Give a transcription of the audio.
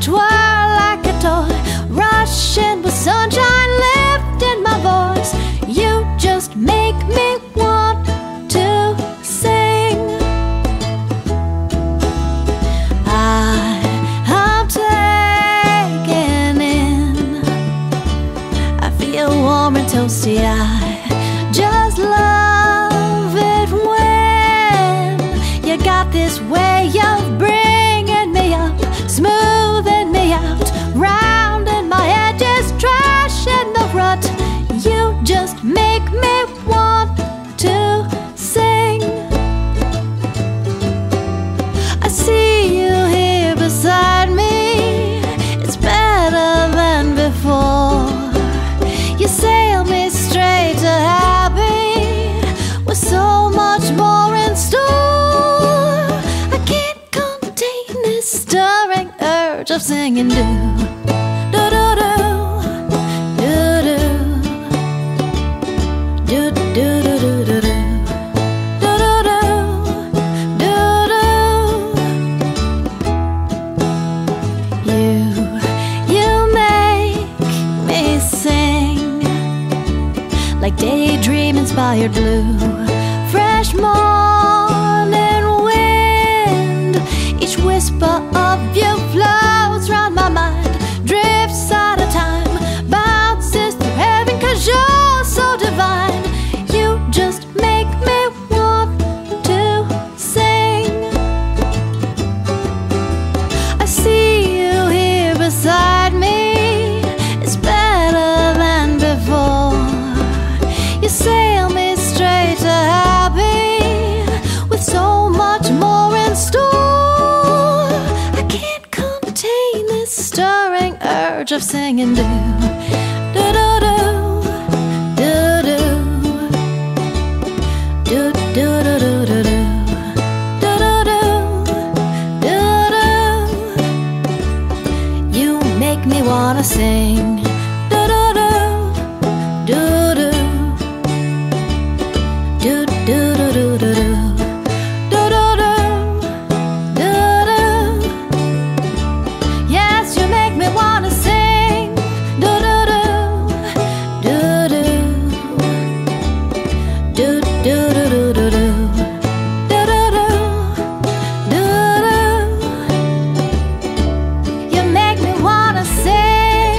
twirl like a toy, rushing with sunshine, lifting my voice. You just make me want to sing. I'm taken in. I feel warm and toasty. I just love it when you got this way of bringing me up, smoothing me out, rounding my edges, trashing the rut. You just make me want to sing. I see you here beside me. It's better than before. You sail me straight to happy, with so much more in store. I can't contain this stirring urge of singing. Do do do do do do do do do do do. Like daydream-inspired blue, fresh morning wind. Each whisper of you floats round my mind, drifts out of time, bounces through heaven, 'cause you're so divine. You just make me want to sing. I see you here beside me. It's better than before. You sail me straight to happy, with so much more in store. I can't contain this stirring urge of singing. Do do do do do do do do do do do. You make me wanna sing. Do do do do do. Do do do do do do do do do do. Yes, you make me wanna sing. Do do do do do do do do do do do. You make me wanna sing.